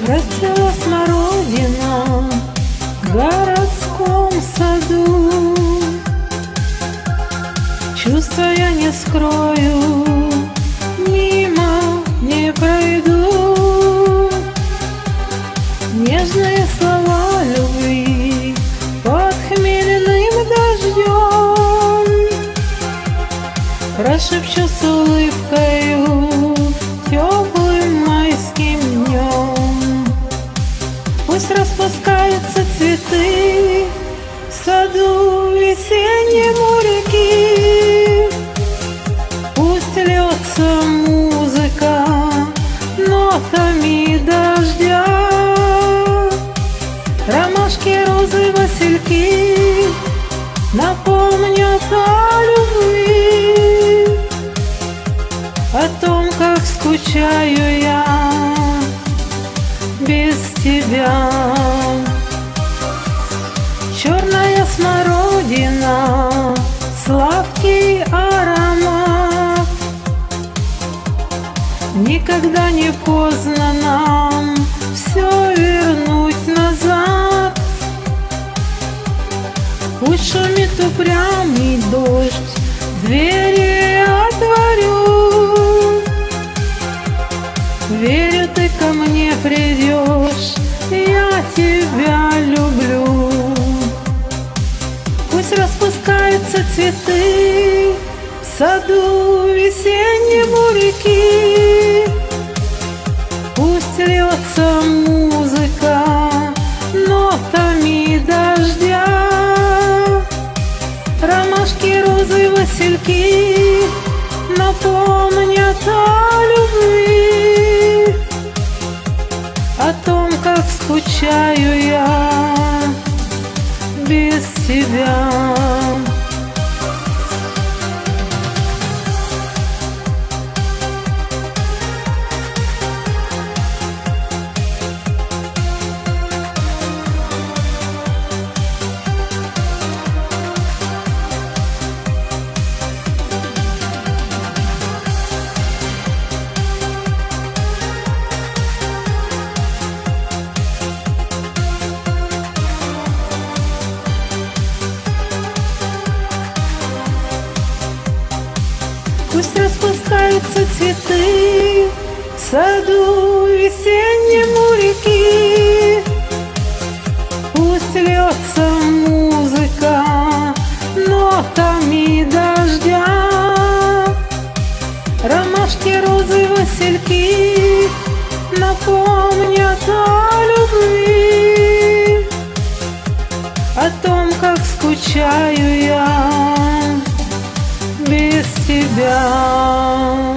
Расцвела смородина в городском саду. Чувства я не скрою, мимо не пройду. Нежные слова любви под хмельным дождем прошепчу с улыбкою теплым майским днем. Пусть распускаются цветы в саду весеннем у реки, пусть льется музыка нотами дождя. Ромашки, розы, васильки напомнят о любви, о том, как скучаю я без тебя. Черная смородина, сладкий аромат. Никогда не поздно нам все вернуть назад. Пусть шумит упрямый дождь, двери отворю. Верю, ты ко мне придешь, я тебя люблю. Пусть распускаются цветы в саду весеннем у реки, пусть льется музыка нотами дождя. Ромашки, розы, васильки напомнят о любви, о том, как скучаю я без тебя. Пусть распускаются цветы в саду весеннем у реки, пусть льется музыка нотами дождя. Ромашки, розы, васильки напомнят о любви, о том, как скучаю я без тебя.